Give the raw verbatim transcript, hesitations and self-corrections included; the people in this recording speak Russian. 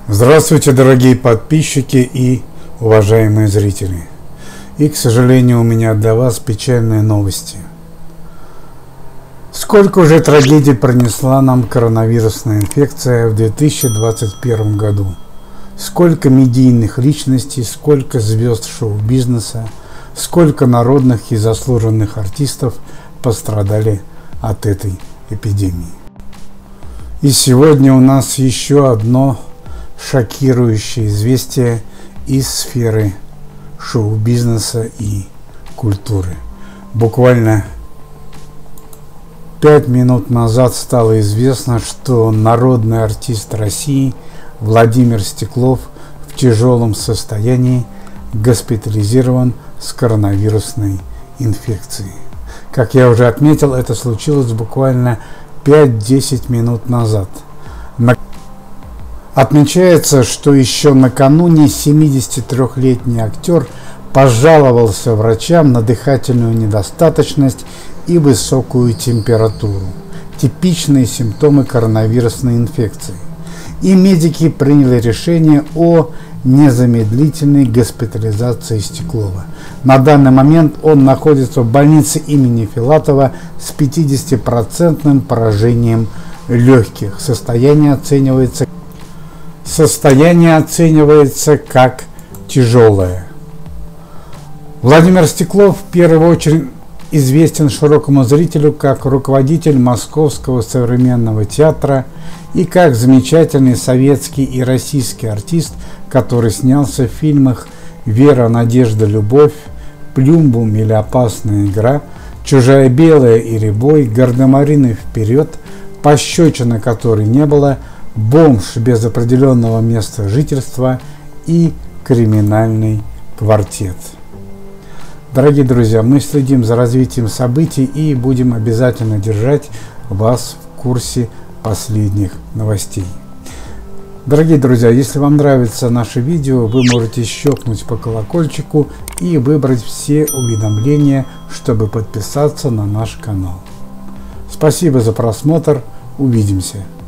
Здравствуйте, дорогие подписчики и уважаемые зрители. И, к сожалению, у меня для вас печальные новости. Сколько уже трагедий принесла нам коронавирусная инфекция в две тысячи двадцать первом году. Сколько медийных личностей, сколько звезд шоу-бизнеса, сколько народных и заслуженных артистов пострадали от этой эпидемии. И сегодня у нас еще одно шокирующее известие из сферы шоу-бизнеса и культуры. Буквально пять минут назад стало известно, что народный артист России Владимир Стеклов в тяжелом состоянии госпитализирован с коронавирусной инфекцией. Как я уже отметил, это случилось буквально пять-десять минут назад. Отмечается, что еще накануне семидесятитрёхлетний актер пожаловался врачам на дыхательную недостаточность и высокую температуру, типичные симптомы коронавирусной инфекции. И медики приняли решение о незамедлительной госпитализации Стеклова. На данный момент он находится в больнице имени Филатова с пятидесятипроцентным поражением легких. Состояние оценивается Состояние оценивается как тяжелое. Владимир Стеклов в первую очередь известен широкому зрителю как руководитель Московского современного театра и как замечательный советский и российский артист, который снялся в фильмах «Вера, надежда, любовь», «Плюмбум» или «Опасная игра», «Чужая белая» или «Бой», «Гардемарины вперед», «Пощечины которой не было», «Бомж без определенного места жительства» и «Криминальный квартет». Дорогие друзья, мы следим за развитием событий и будем обязательно держать вас в курсе последних новостей. Дорогие друзья, если вам нравится наше видео, вы можете щелкнуть по колокольчику и выбрать все уведомления, чтобы подписаться на наш канал. Спасибо за просмотр. Увидимся.